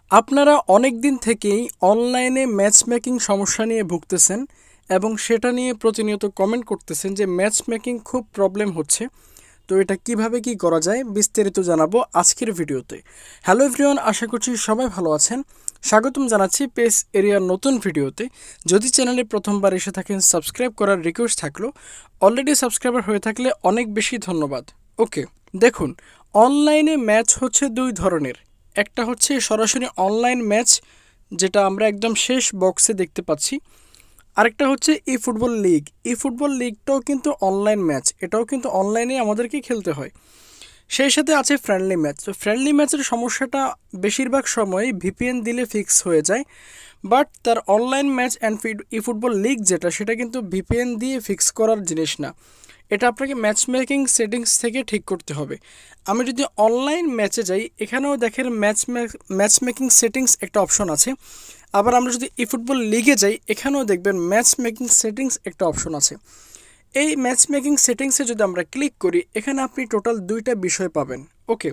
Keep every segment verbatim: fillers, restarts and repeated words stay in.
আপনারা অনেক দিন থেকেই অনলাইনে ম্যাচ মেকিং সমস্যা নিয়ে ভুগতেছেন এবং সেটা নিয়ে প্রতিনিয়ত কমেন্ট করতেছেন যে ম্যাচ মেকিং খুব প্রবলেম হচ্ছে। তো এটা কিভাবে কি করা যায় বিস্তারিত জানাবো আজকের ভিডিওতে। হ্যালো এভরিওয়ান, আশা করছি সবাই ভালো আছেন। স্বাগতম জানাচ্ছি পেস এরিয়ার নতুন ভিডিওতে। যদি চ্যানেলে প্রথমবার এসে থাকেন সাবস্ক্রাইব করার রিকোয়েস্ট থাকলো, অলরেডি সাবস্ক্রাইবার হয়ে থাকলে অনেক বেশি ধন্যবাদ। ওকে, দেখুন, অনলাইনে ম্যাচ হচ্ছে দুই ধরনের। একটা হচ্ছে সরাসরি অনলাইন ম্যাচ, যেটা আমরা একদম শেষ বক্সে দেখতে পাচ্ছি। আরেকটা হচ্ছে e football league. E football লিগটাও কিন্তু অনলাইন ম্যাচ, এটাও কিন্তু অনলাইনে আমাদেরকে খেলতে হয়। সেই সাথে আছে ফ্রেন্ডলি ম্যাচ। তো ফ্রেন্ডলি ম্যাচের সমস্যাটা বেশিরভাগ সময়ই ভিপিএন দিলে ফিক্স হয়ে যায়, বাট তার online match and e football league যেটা, সেটা কিন্তু ভিপিএন দিয়ে ফিক্স করার জিনিস না। এটা আপনাকে ম্যাচ মেকিং সেটিংস থেকে ঠিক করতে হবে। আমি যদি অনলাইন ম্যাচে যাই, এখানেও দেখেন ম্যাচ ম্যাচ মেকিং সেটিংস একটা অপশন আছে। আবার আমরা যদি ই ফুটবল লিগে যাই, এখানেও দেখবেন ম্যাচ মেকিং সেটিংস একটা অপশন আছে। এই ম্যাচ মেকিং সেটিংসে যদি আমরা ক্লিক করি, এখানে আপনি টোটাল দুইটা বিষয় পাবেন। ওকে,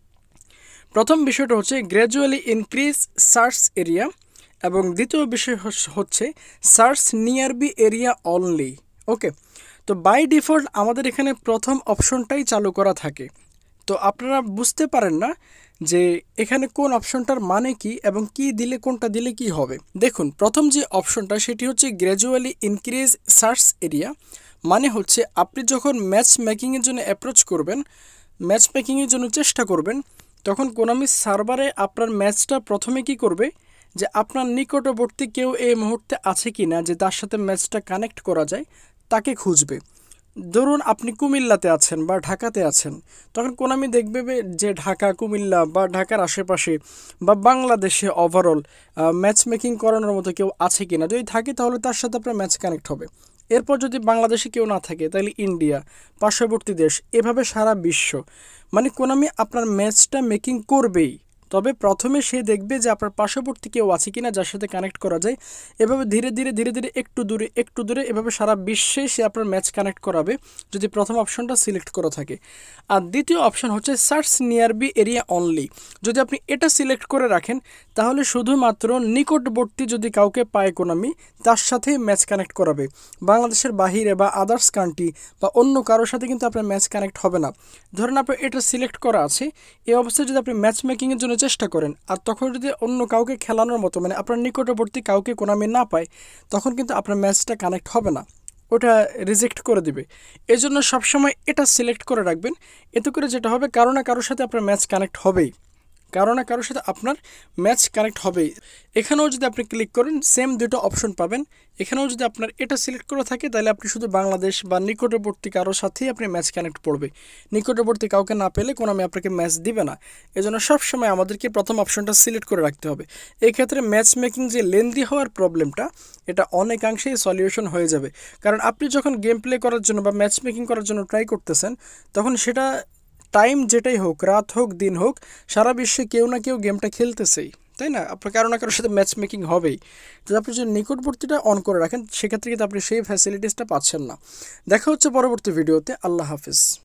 প্রথম বিষয়টা হচ্ছে গ্র্যাজুয়ালি ইনক্রিজ সার্চ এরিয়া, এবং দ্বিতীয় বিষয় হচ্ছে search nearby area only. Okay, তো বাই ডিফল্ট আমাদের এখানে প্রথম অপশনটাই চালু করা থাকে। তো আপনারা বুঝতে পারেন না যে এখানে কোন অপশনটার মানে কি এবং কি দিলে কোনটা দিলে কি হবে। দেখুন, প্রথম যে অপশনটা সেটি হচ্ছে গ্র্যাজুয়ালি ইনক্রিজ সার্চ এরিয়া। মানে হচ্ছে আপনি যখন ম্যাচ মেকিংয়ের জন্য অ্যাপ্রোচ করবেন, ম্যাচ মেকিংয়ের জন্য চেষ্টা করবেন, তখন কোনামি সার্ভারে আপনার ম্যাচটা প্রথমে কি করবে, যে আপনার নিকটবর্তী কেউ এই মুহূর্তে আছে কি না যে তার সাথে ম্যাচটা কানেক্ট করা যায়, তাকে খুঁজবে। ধরুন আপনি কুমিল্লাতে আছেন বা ঢাকাতে আছেন, তখন কোনামি দেখবে যে ঢাকা, কুমিল্লা বা ঢাকার আশেপাশে বা বাংলাদেশে ওভারঅল ম্যাচ মেকিং করানোর মতো কেউ আছে কি না। যদি থাকে তাহলে তার সাথে আপনার ম্যাচ কানেক্ট হবে। এরপর যদি বাংলাদেশে কেউ না থাকে, তাহলে ইন্ডিয়া, পার্শ্ববর্তী দেশ, এভাবে সারা বিশ্ব। মানে কোনামি আপনার ম্যাচটা মেকিং করবেই, তবে প্রথমে সে দেখবে যে আপনার পার্শ্ববর্তী কেউ আছে কিনা যার সাথে কানেক্ট করা যায়। এভাবে ধীরে ধীরে ধীরে ধীরে একটু দূরে একটু দূরে এভাবে সারা বিশ্বে সে আপনার ম্যাচ কানেক্ট করাবে, যদি প্রথম অপশনটা সিলেক্ট করা থাকে। আর দ্বিতীয় অপশন হচ্ছে search nearby area only. যদি আপনি এটা সিলেক্ট করে রাখেন, তাহলে শুধুমাত্র নিকটবর্তী যদি কাউকে পায় কোনামি, তার সাথেই ম্যাচ কানেক্ট করাবে। বাংলাদেশের বাহিরে বা আদার্স কান্ট্রি বা অন্য কারোর সাথে কিন্তু আপনার ম্যাচ কানেক্ট হবে না। ধরেন আপনার এটা সিলেক্ট করা আছে, এই অবস্থায় যদি আপনি ম্যাচ মেকিংয়ের জন্য চেষ্টা করেন, আর তখন যদি অন্য কাউকে খেলানোর মতো মানে আপনার নিকটবর্তী কাউকে কোনামি না পায়, তখন কিন্তু আপনার ম্যাচটা কানেক্ট হবে না, ওটা রিজেক্ট করে দিবে। এই জন্য সবসময় এটা সিলেক্ট করে রাখবেন। এতে করে যেটা হবে, কারো না কারোর সাথে আপনার ম্যাচ কানেক্ট হবেই, কারো না কারোর সাথে আপনার ম্যাচ কানেক্ট হবেই। এখানেও যদি আপনি ক্লিক করেন, সেম দুটো অপশন পাবেন। এখানেও যদি আপনার এটা সিলেক্ট করা থাকে, তাহলে আপনি শুধু বাংলাদেশ বা নিকটবর্তী কারোর সাথেই আপনি ম্যাচ কানেক্ট পড়বে। নিকটবর্তী কাউকে না পেলে কোনো আমি আপনাকে ম্যাচ দিবে না। এজন্য সবসময় আমাদেরকে প্রথম অপশনটা সিলেক্ট করে রাখতে হবে। এই ক্ষেত্রে ম্যাচ মেকিং যে লেন্দি হওয়ার প্রবলেমটা, এটা অনেকাংশেই সলিউশন হয়ে যাবে। কারণ আপনি যখন গেম প্লে করার জন্য বা ম্যাচ মেকিং করার জন্য ট্রাই করতেছেন, তখন সেটা টাইম যেটাই হোক, রাত হোক দিন হোক, সারা বিশ্বে কেউ না কেউ গেমটা খেলতেছেই, তাই না? আপনার কারো না কারোর সাথে ম্যাচ মেকিং হবেই। তো আপনি যদি নিকটবর্তীটা অন করে রাখেন, সেক্ষেত্রে কিন্তু আপনি সেই ফ্যাসিলিটিসটা পাচ্ছেন না। দেখা হচ্ছে পরবর্তী ভিডিওতে। আল্লাহ হাফিজ।